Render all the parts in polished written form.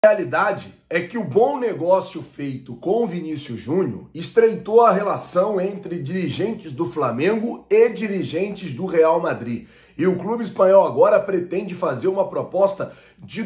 A realidade é que o bom negócio feito com o Vinícius Júnior estreitou a relação entre dirigentes do Flamengo e dirigentes do Real Madrid. E o clube espanhol agora pretende fazer uma proposta de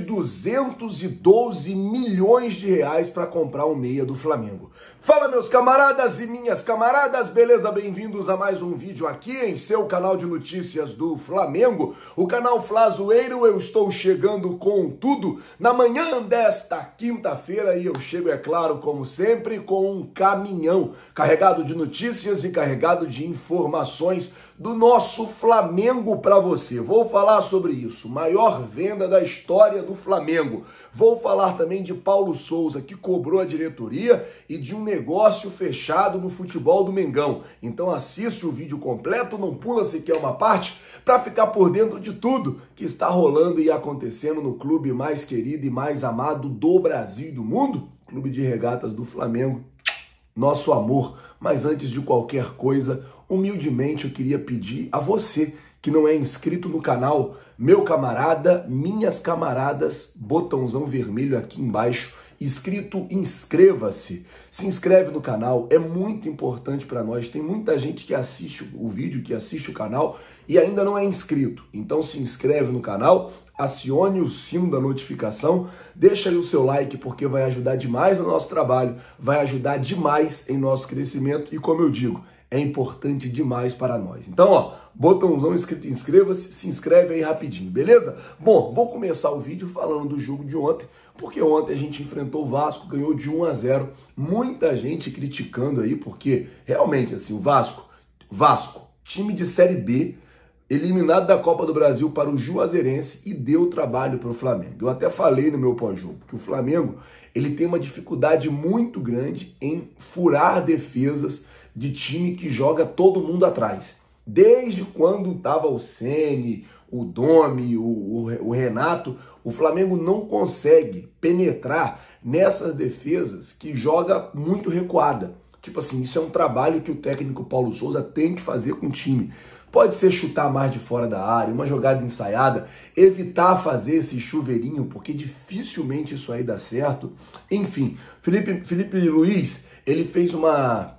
212 milhões de reais para comprar o meia do Flamengo. Fala, meus camaradas e minhas camaradas, beleza? Bem-vindos a mais um vídeo aqui em seu canal de notícias do Flamengo, o canal Flazoeiro. Eu estou chegando com tudo na manhã desta quinta-feira e eu chego, é claro, como sempre, com um caminhão carregado de notícias e carregado de informações do nosso Flamengo para você. Vou falar sobre isso, maior venda da história do Flamengo. Vou falar também de Paulo Souza, que cobrou a diretoria, e de um negócio fechado no futebol do Mengão. Então assiste o vídeo completo, não pula sequer uma parte, para ficar por dentro de tudo que está rolando e acontecendo no clube mais querido e mais amado do Brasil e do mundo, Clube de Regatas do Flamengo. Nosso amor. Mas antes de qualquer coisa, humildemente eu queria pedir a você que não é inscrito no canal, meu camarada, minhas camaradas, botãozão vermelho aqui embaixo, inscrito, inscreva-se. Se inscreve no canal, é muito importante para nós. Tem muita gente que assiste o vídeo, que assiste o canal e ainda não é inscrito. Então se inscreve no canal, acione o sino da notificação, deixa aí o seu like porque vai ajudar demais no nosso trabalho, vai ajudar demais em nosso crescimento e, como eu digo, é importante demais para nós. Então, ó, botãozão escrito inscreva-se, se inscreve aí rapidinho, beleza? Bom, vou começar o vídeo falando do jogo de ontem, porque ontem a gente enfrentou o Vasco, ganhou de 1-0. Muita gente criticando aí, porque realmente, assim, o Vasco, time de Série B, eliminado da Copa do Brasil para o Juazeirense e deu trabalho para o Flamengo. Eu até falei no meu pós-jogo que o Flamengo ele tem uma dificuldade muito grande em furar defesas de time que joga todo mundo atrás. Desde quando estava o Ceni, o Domi, o Renato, o Flamengo não consegue penetrar nessas defesas que joga muito recuada. Tipo assim, isso é um trabalho que o técnico Paulo Souza tem que fazer com o time. Pode ser chutar mais de fora da área, uma jogada ensaiada, evitar fazer esse chuveirinho, porque dificilmente isso aí dá certo. Enfim, Felipe Luiz, ele fez uma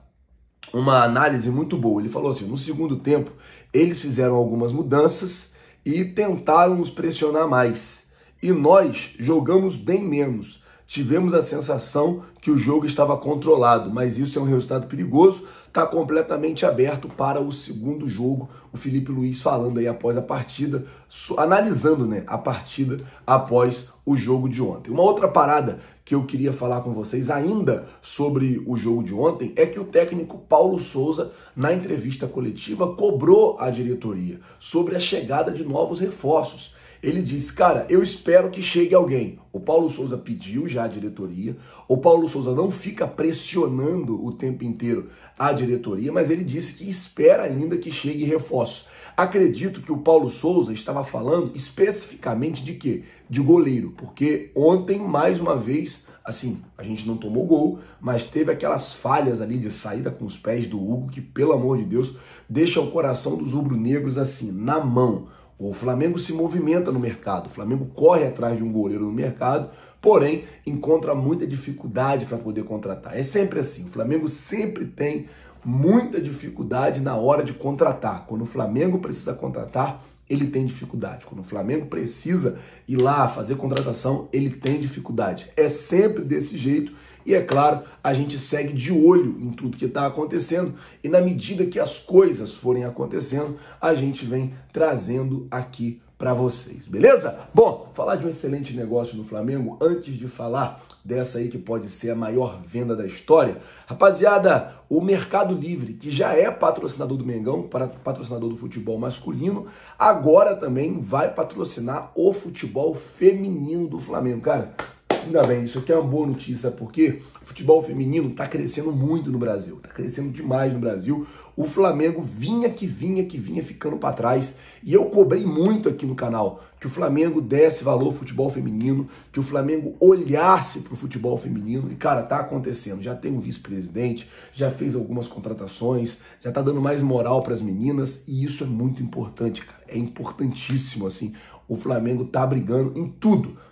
análise muito boa. Ele falou assim, no segundo tempo, eles fizeram algumas mudanças e tentaram nos pressionar mais. E nós jogamos bem menos. Tivemos a sensação que o jogo estava controlado, mas isso é um resultado perigoso. Está completamente aberto para o segundo jogo. O Felipe Luiz falando aí após a partida, analisando, né, a partida após o jogo de ontem. Uma outra parada que eu queria falar com vocês ainda sobre o jogo de ontem é que o técnico Paulo Souza, na entrevista coletiva, cobrou a diretoria sobre a chegada de novos reforços. Ele disse, cara, eu espero que chegue alguém. O Paulo Souza pediu já a diretoria, o Paulo Souza não fica pressionando o tempo inteiro a diretoria, mas ele disse que espera ainda que chegue reforços. Acredito que o Paulo Souza estava falando especificamente de quê? De goleiro, porque ontem, mais uma vez, assim, a gente não tomou gol, mas teve aquelas falhas ali de saída com os pés do Hugo, que, pelo amor de Deus, deixa o coração dos rubro-negros assim, na mão. O Flamengo se movimenta no mercado, o Flamengo corre atrás de um goleiro no mercado, porém encontra muita dificuldade para poder contratar. É sempre assim, o Flamengo sempre tem muita dificuldade na hora de contratar. Quando o Flamengo precisa contratar, ele tem dificuldade. Quando o Flamengo precisa ir lá fazer contratação, ele tem dificuldade. É sempre desse jeito e, é claro, a gente segue de olho em tudo que está acontecendo e, na medida que as coisas forem acontecendo, a gente vem trazendo aqui para vocês, beleza? Bom, falar de um excelente negócio no Flamengo, antes de falar dessa aí que pode ser a maior venda da história, rapaziada, o Mercado Livre, que já é patrocinador do Mengão, patrocinador do futebol masculino, agora também vai patrocinar o futebol feminino do Flamengo. Cara, ainda bem, isso aqui é uma boa notícia, porque o futebol feminino está crescendo muito no Brasil, está crescendo demais no Brasil. O Flamengo vinha ficando para trás, e eu cobrei muito aqui no canal que o Flamengo desse valor ao futebol feminino, que o Flamengo olhasse para o futebol feminino, e cara, tá acontecendo. Já tem um vice-presidente, já fez algumas contratações, já tá dando mais moral para as meninas, e isso é muito importante, cara, é importantíssimo, assim. O Flamengo tá brigando em tudo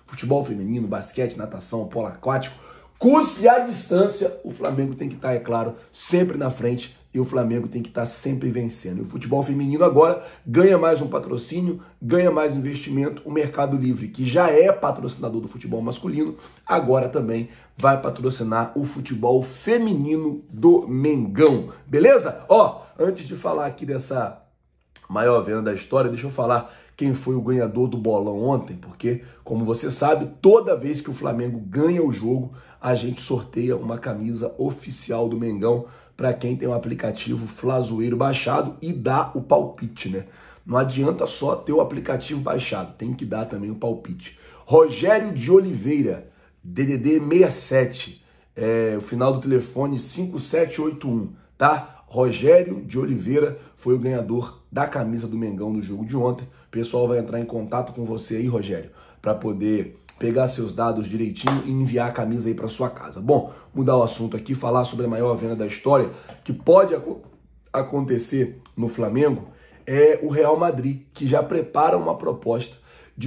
futebol feminino, basquete, natação, polo aquático, cuspe à distância, o Flamengo tem que estar, é claro, sempre na frente e o Flamengo tem que estar sempre vencendo. E o futebol feminino agora ganha mais um patrocínio, ganha mais investimento. O Mercado Livre, que já é patrocinador do futebol masculino, agora também vai patrocinar o futebol feminino do Mengão. Beleza? Ó, antes de falar aqui dessa maior venda da história, deixa eu falar quem foi o ganhador do bolão ontem, porque, como você sabe, toda vez que o Flamengo ganha o jogo, a gente sorteia uma camisa oficial do Mengão para quem tem o aplicativo Flazoeiro baixado e dá o palpite, né? Não adianta só ter o aplicativo baixado, tem que dar também o palpite. Rogério de Oliveira, DDD 67, o final do telefone 5781, tá? Rogério de Oliveira foi o ganhador da camisa do Mengão no jogo de ontem. O pessoal vai entrar em contato com você aí, Rogério, para poder pegar seus dados direitinho e enviar a camisa aí para sua casa. Bom, mudar o assunto aqui, falar sobre a maior venda da história que pode acontecer no Flamengo, é o Real Madrid, que já prepara uma proposta de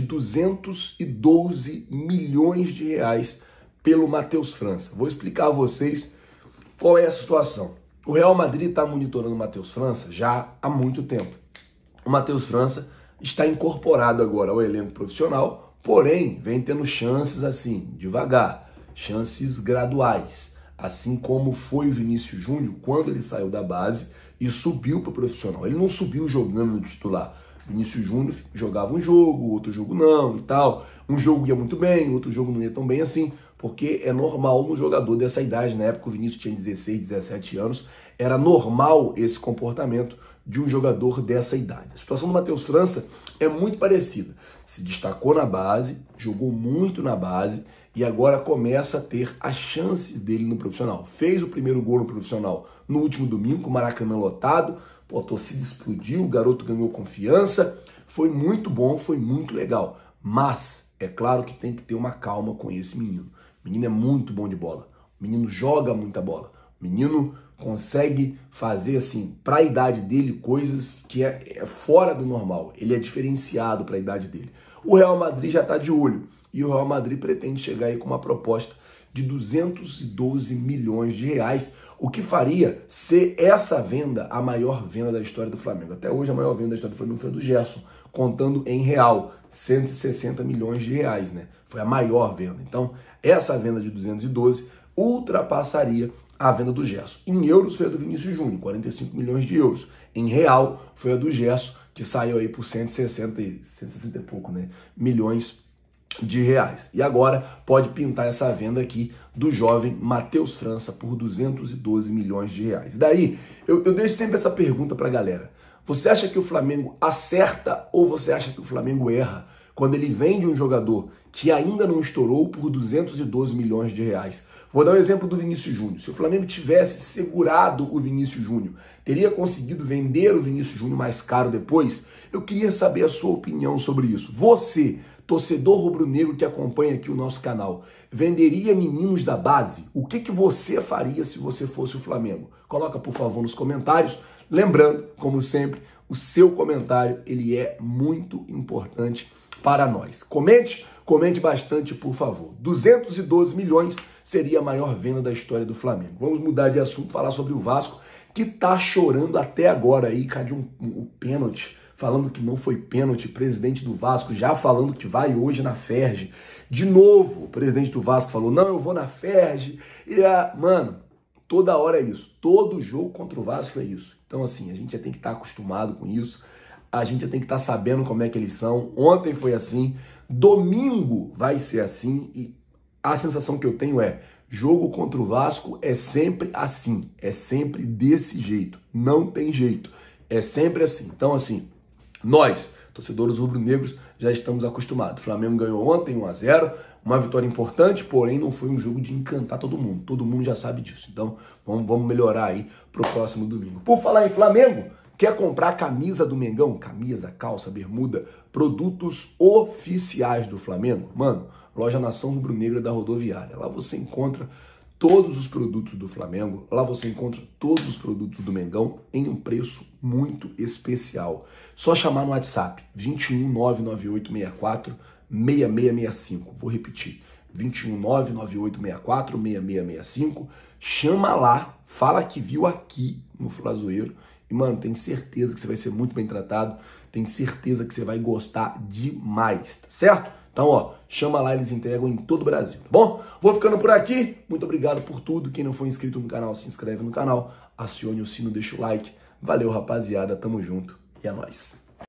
212 milhões de reais pelo Matheus França. Vou explicar a vocês qual é a situação. O Real Madrid está monitorando o Matheus França já há muito tempo. O Matheus França está incorporado agora ao elenco profissional, porém, vem tendo chances assim, devagar, chances graduais. Assim como foi o Vinícius Júnior quando ele saiu da base e subiu para o profissional. Ele não subiu jogando no titular. Vinícius Júnior jogava um jogo, outro jogo não e tal. Um jogo ia muito bem, outro jogo não ia tão bem assim, porque é normal no jogador dessa idade. Na época o Vinícius tinha 16, 17 anos. Era normal esse comportamento de um jogador dessa idade. A situação do Matheus França é muito parecida. Se destacou na base, jogou muito na base e agora começa a ter as chances dele no profissional. Fez o primeiro gol no profissional no último domingo, com o Maracanã lotado. Pô, a torcida explodiu, o garoto ganhou confiança. Foi muito bom, foi muito legal. Mas é claro que tem que ter uma calma com esse menino. O menino é muito bom de bola. O menino joga muita bola. O menino consegue fazer, assim, para a idade dele, coisas que é fora do normal. Ele é diferenciado para a idade dele. O Real Madrid já está de olho. E o Real Madrid pretende chegar aí com uma proposta de 212 milhões de reais, o que faria ser essa venda a maior venda da história do Flamengo. Até hoje a maior venda da história do Flamengo foi a do Gerson, contando em real, 160 milhões de reais, né? Foi a maior venda. Então, essa venda de 212 ultrapassaria a venda do Gerson. Em euros foi a do Vinícius Júnior, 45 milhões de euros. Em real foi a do Gerson, que saiu aí por 160 e pouco, né, milhões de reais. E agora pode pintar essa venda aqui do jovem Matheus França por 212 milhões de reais. E daí, eu deixo sempre essa pergunta pra galera. Você acha que o Flamengo acerta ou você acha que o Flamengo erra quando ele vende um jogador que ainda não estourou por 212 milhões de reais? Vou dar o exemplo do Vinícius Júnior. Se o Flamengo tivesse segurado o Vinícius Júnior, teria conseguido vender o Vinícius Júnior mais caro depois? Eu queria saber a sua opinião sobre isso. Você, torcedor rubro-negro que acompanha aqui o nosso canal, venderia meninos da base? O que você faria se você fosse o Flamengo? Coloca, por favor, nos comentários. Lembrando, como sempre, o seu comentário ele é muito importante para nós. Comente bastante, por favor. 212 milhões seria a maior venda da história do Flamengo. Vamos mudar de assunto, falar sobre o Vasco, que tá chorando até agora aí, cadê um pênalti, falando que não foi pênalti, presidente do Vasco já falando que vai hoje na Ferge. De novo, o presidente do Vasco falou, não, eu vou na Ferge. Mano, toda hora é isso. Todo jogo contra o Vasco é isso. Então, assim, a gente já tem que estar acostumado com isso. A gente já tem que estar sabendo como é que eles são. Ontem foi assim. Domingo vai ser assim. E a sensação que eu tenho é, jogo contra o Vasco é sempre assim. É sempre desse jeito. Não tem jeito. É sempre assim. Então, assim, nós, torcedores rubro-negros, já estamos acostumados. O Flamengo ganhou ontem 1-0. Uma vitória importante, porém não foi um jogo de encantar todo mundo. Todo mundo já sabe disso. Então, vamos melhorar aí pro próximo domingo. Por falar em Flamengo, quer comprar a camisa do Mengão? Camisa, calça, bermuda, produtos oficiais do Flamengo? Mano, loja Nação Rubro-Negra da Rodoviária. Lá você encontra todos os produtos do Flamengo, lá você encontra todos os produtos do Mengão em um preço muito especial. Só chamar no WhatsApp 21 99864 6665. Vou repetir, 21998646665. Chama lá, fala que viu aqui no Flazoeiro e, mano, tem certeza que você vai ser muito bem tratado, tem certeza que você vai gostar demais, tá certo? Então, ó, chama lá, eles entregam em todo o Brasil, tá bom? Vou ficando por aqui, muito obrigado por tudo. Quem não for inscrito no canal, se inscreve no canal, acione o sino, deixa o like. Valeu, rapaziada, tamo junto e é nóis.